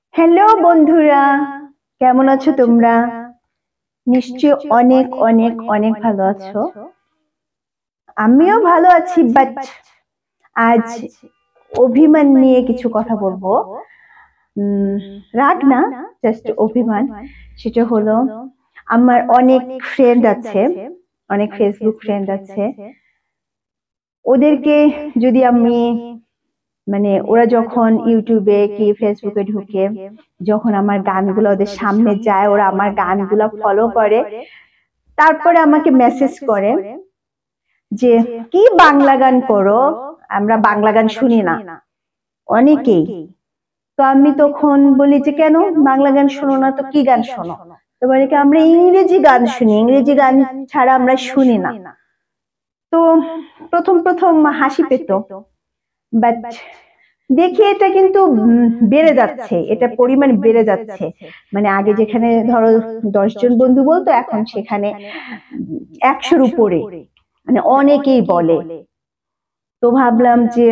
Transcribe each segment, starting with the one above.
Hello বন্ধুরা, কেমন আছো তোমরা? নিশ্চয় অনেক অনেক অনেক ভালো আছো। আমিও ভালো আছি, বাট আজ অভিমান নিয়ে কিছু কথা বলবো। রাগ না, জাস্ট অভিমান। সেটা হলো, আমার অনেক ফ্রেন্ড আছে, অনেক ফেসবুক ফ্রেন্ড আছে। ওদেরকে যদি আমি ওরা যখন ইউটিউবে কি ফেসবুকে ঢুকে, যখন আমার গানগুলো ওদের সামনে যায়, ওরা আমার গানগুলো ফলো করে, তারপরে আমাকে মেসেজ করে যে কি বাংলা গান করো, আমরা বাংলা গান শুনি না, অনেকেই। তো আমি তখন বলি যে কেন বাংলা গান শোনো না, তো কি গান শোনো? তো বলে কি আমরা ইংরেজি গান শুনি, ইংরেজি গান ছাড়া আমরা শুনি না। তো প্রথম প্রথম হাসি পেত, বাট দেখি এটা কিন্তু বেড়ে যাচ্ছে, এটা পরিমাণ বেড়ে যাচ্ছে। আগে যেখানে ধরো 10 জন বন্ধু বলতো, এখন সেখানে 100-র উপরে, অনেকেই বলে। তো ভাবলাম যে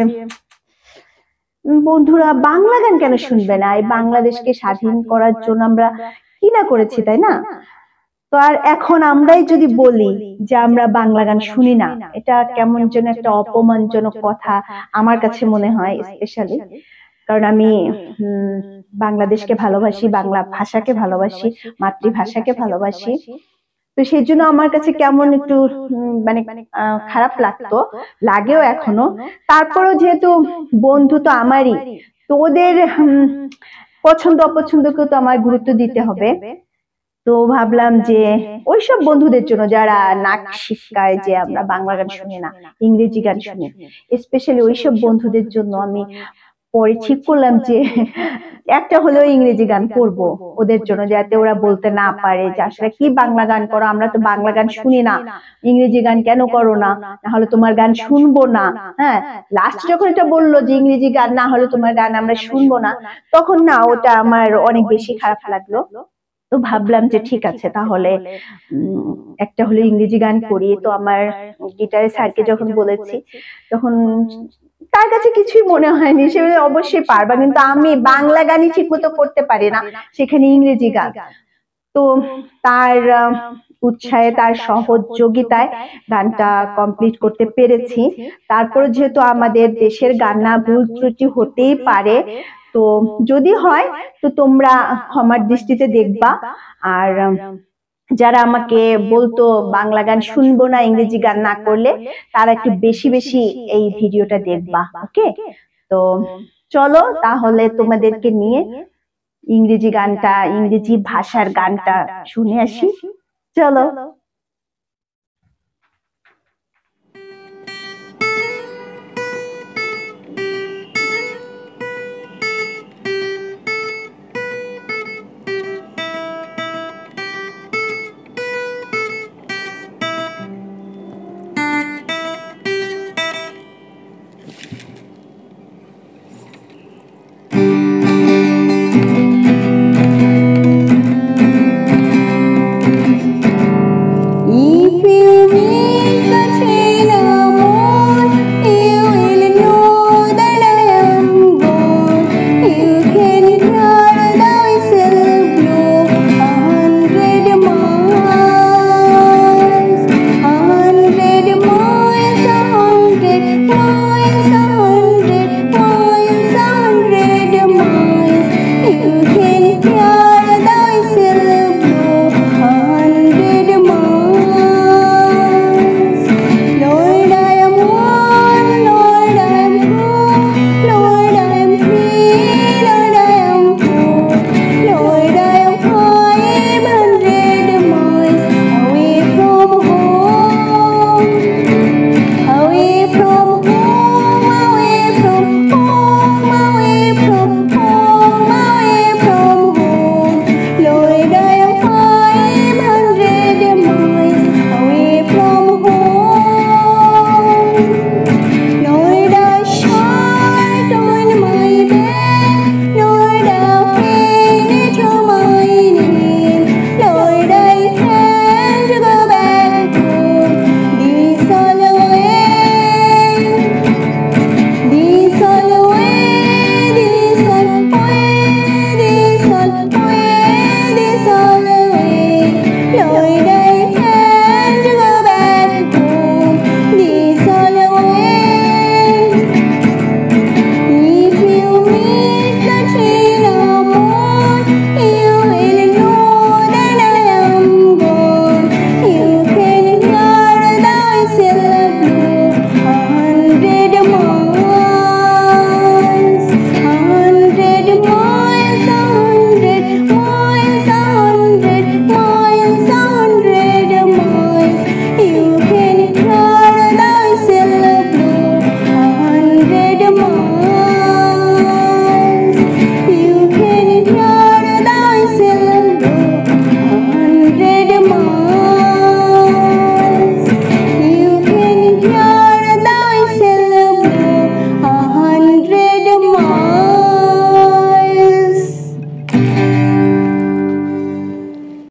বন্ধুরা বাংলা গান কেন শুনবে না? এই বাংলাদেশকে স্বাধীন করার জন্য আমরা কি না করেছি, তাই না? তো আর এখন আমরাই যদি বলি যে আমরা বাংলা গান শুনি না, এটা কেমন যেন একটা অপমানজনক কথা আমার কাছে মনে হয়, স্পেশালি কারণ আমি বাংলাদেশকে ভালোবাসি, বাংলা ভাষাকে ভালোবাসি, মাতৃভাষাকে ভালোবাসি। তো সেই জন্য আমার কাছে কেমন একটু খারাপ লাগতো, লাগেও এখনো। তারপরেও যেহেতু বন্ধু তো আমারই, তো ওদের পছন্দ অপছন্দকে তো আমার গুরুত্ব দিতে হবে। তো ভাবলাম যে ওইসব বন্ধুদের জন্য যারা নাক শিক্ষায় যে আমরা বাংলা গান শুনি না, ইংরেজি গান শুনি, স্পেশালি ওইসব বন্ধুদের জন্য আমি পরে ঠিক করলাম যে একটা হলেও ইংরেজি গান করব ওদের জন্য, যাতে ওরা বলতে না পারে যে আসলে কি বাংলা গান করো, আমরা তো বাংলা গান শুনি না, ইংরেজি গান কেন করো না, না হলে তোমার গান শুনবো না। হ্যাঁ, লাস্ট যখন এটা বললো যে ইংরেজি গান না হলে তোমার গান আমরা শুনবো না, তখন না ওটা আমার অনেক বেশি খারাপ লাগলো। তো ভাবলাম যে ঠিক আছে, তাহলে একটা হলে ইংরেজি গান করি। তো আমার গিটারের স্যারকে যখন বলেছি, তখন তার কাছে কিছুই মনে হয়নি, সে অবশ্যই পারবা, কিন্তু আমি বাংলা গানই ঠিক মতো করতে পারি না, সেখানে ইংরেজি গান। তো তার উৎসাহে, তার সহযোগিতায় গানটা কমপ্লিট করতে পেরেছি। তারপর যেহেতু আমাদের দেশের গান না, ভুল ত্রুটি হতেই পারে, তো যদি হয় তো তোমরা ক্ষমার দৃষ্টিতে দেখবা। আর যারা আমাকে বলতো বাংলা গান শুনবো না ইংরেজি গান না করলে, তারা একটু বেশি বেশি এই ভিডিওটা দেখবা, ওকে? তো চলো তাহলে তোমাদেরকে নিয়ে ইংরেজি গানটা, ইংরেজি ভাষার গানটা শুনে আসি, চলো।